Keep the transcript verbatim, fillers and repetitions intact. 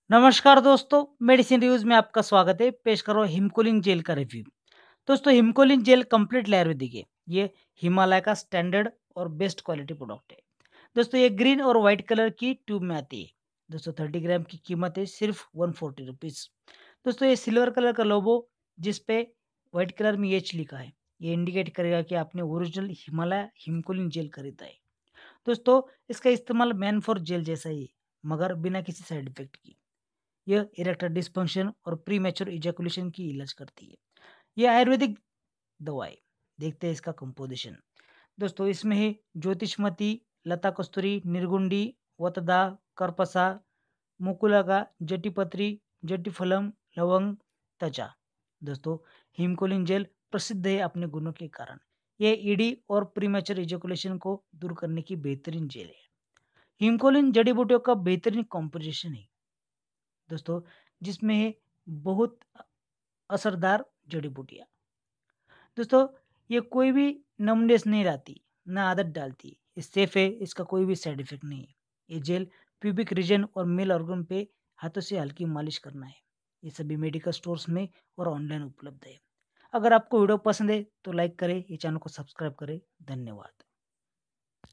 नमस्कार दोस्तों, medicine reviews में आपका स्वागत है। पेश करो हिमकोलिन जेल का रिव्यू। दोस्तों, हिमकोलिन जेल कंप्लीटली आयुर्वेदिक है। ये हिमालय का स्टैंडर्ड और बेस्ट क्वालिटी प्रोडक्ट है। दोस्तों, ये ग्रीन और वाइट कलर की ट्यूब में आती है। दोस्तों, थर्टी ग्राम की कीमत है सिर्फ वन फोर्टी रुपीज़। दोस्तों, ये सिल्वर कलर का लोगो जिस पे वाइट कलर में एच लिखा है, ये इंडिकेट करेगा कि आपने ओरिजिनल हिमालय हिमकोलिन जेल खरीदा है। दोस्तों, इसका इस्तेमाल मैन फॉर जेल जैसा ही है, मगर बिना किसी साइड इफेक्ट की। यह इरेक्टर डिस्फंक्शन और प्रीमेच्योर इजैकुलेशन की इलाज करती है। यह आयुर्वेदिक दवा है। देखते हैं इसका कंपोजिशन। दोस्तों, इसमें है ज्योतिषमती, लता कस्तूरी, निर्गुंडी, वतदा, करपसा, मुकुलगा, जटीपत्री, जटीफलम, लवंग, त्वचा। दोस्तों, हिमकोलिन जेल प्रसिद्ध है अपने गुणों के कारण। यह ईडी और प्रीमेच्योर इजैकुलेशन को दूर करने की बेहतरीन जेल है। हिमकोलिन जड़ी बूटियों का बेहतरीन कॉम्पोजिशन है दोस्तों, जिसमें है बहुत असरदार जड़ी बूटियाँ। दोस्तों, ये कोई भी नमनेस नहीं लाती, ना आदत डालती। ये सेफ है, इसका कोई भी साइड इफेक्ट नहीं है। ये जेल प्यूबिक रीजन और मेल ऑर्गन पे हाथों से हल्की मालिश करना है। ये सभी मेडिकल स्टोर्स में और ऑनलाइन उपलब्ध है। अगर आपको वीडियो पसंद है तो लाइक करें, ये चैनल को सब्सक्राइब करें। धन्यवाद।